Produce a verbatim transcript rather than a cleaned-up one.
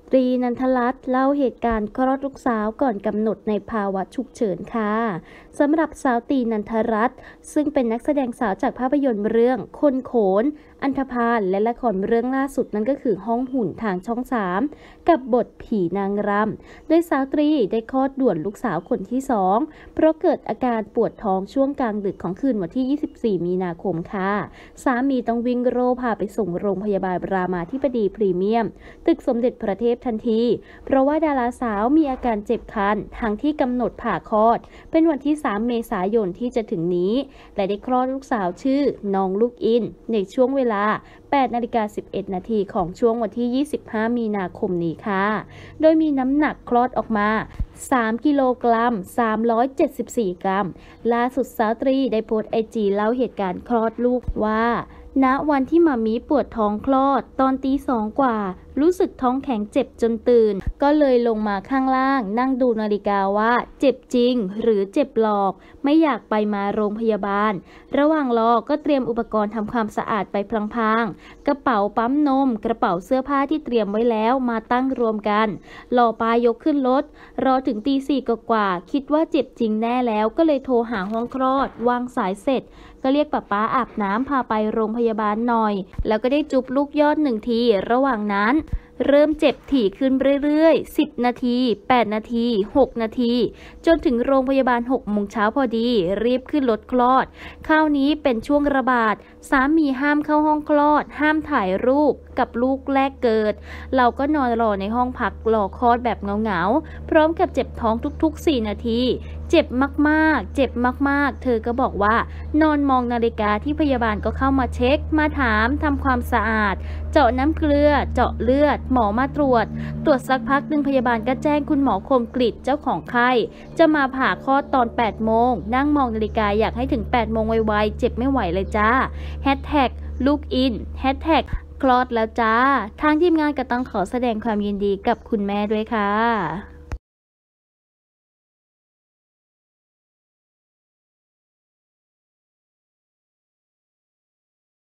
ตรีนันทรัตน์เล่าเหตุการณ์คลอดลูกสาวก่อนกำหนดในภาวะฉุกเฉินค่ะสำหรับสาวตรีนันทรัตน์ซึ่งเป็นนักแสดงสาวจากภาพยนตร์เรื่องคนโขนอันธพาลและละครเรื่องล่าสุดนั่นก็คือห้องหุ่นทางช่องสามกับบทผีนางรำโดยสาวตรีได้คลอดด่วนลูกสาวคนที่สองเพราะเกิดอาการปวดท้องช่วงกลางดึกของคืนวันที่ยี่สิบสี่มีนาคมค่ะสามีต้องวิ่งโร่พาไปส่งโรงพยาบาลรามาธิบดีพรีเมียมตึกสมเด็จพระเทพทันทีเพราะว่าดาราสาวมีอาการเจ็บคันทั้งที่กำหนดผ่าคลอดเป็นวันที่สามเมษายนที่จะถึงนี้และได้คลอดลูกสาวชื่อน้องลูกอินในช่วงเวลาแปดนาฬิกาสิบเอ็ดนาทีของช่วงวันที่ยี่สิบห้ามีนาคมนี้ค่ะโดยมีน้ำหนักคลอดออกมาสามกิโลกรัมสามร้อยเจ็ดสิบสี่กรัมล่าสุดสาวตรีได้โพสต์ไอจีเล่าเหตุการณ์คลอดลูกว่าณวันที่มามีปวดท้องคลอดตอนตีสองกว่ารู้สึกท้องแข็งเจ็บจนตื่นก็เลยลงมาข้างล่างนั่งดูนาฬิกาว่าเจ็บจริงหรือเจ็บหลอกไม่อยากไปมาโรงพยาบาลระหว่างรอก็เตรียมอุปกรณ์ทำความสะอาดไปพลางๆกระเป๋าปั๊มนมกระเป๋าเสื้อผ้าที่เตรียมไว้แล้วมาตั้งรวมกันรอปายกขึ้นรถรอถึงตีสี่กว่าๆคิดว่าเจ็บจริงแน่แล้วก็เลยโทรหาห้องคลอดวางสายเสร็จก็เรียกป้าป้าอาบน้ำพาไปโรงพยาบาลหน่อยแล้วก็ได้จุบลูกยอดหนึ่งทีระหว่างนั้นเริ่มเจ็บถี่ขึ้นเรื่อยๆสิบนาทีแปดนาทีหกนาทีจนถึงโรงพยาบาลหกโมงเช้าพอดีรีบขึ้นรถคลอดคราวนี้เป็นช่วงระบาดสามีห้ามเข้าห้องคลอดห้ามถ่ายรูปกับลูกแรกเกิดเราก็นอนรอในห้องพักรอคลอดแบบเหงาๆพร้อมกับเจ็บท้องทุกๆสี่นาทีเจ็บมากๆเจ็บมากๆเธอก็บอกว่านอนมองนาฬิกาที่พยาบาลก็เข้ามาเช็คมาถามทำความสะอาดเจาะน้ำเกลือเจาะเลือดหมอมาตรวจตรวจสักพักหนึ่งพยาบาลก็แจ้งคุณหมอคมกฤษเจ้าของไข้จะมาผ่าคลอดตอนแปดโมงนั่งมองนาฬิกาอยากให้ถึงแปดโมงไวๆเจ็บไม่ไหวเลยจ้าแฮชแท็กลูกอินแฮชแท็กคลอดแล้วจ้าทางทีมงานก็ต้องขอแสดงความยินดีกับคุณแม่ด้วยค่ะ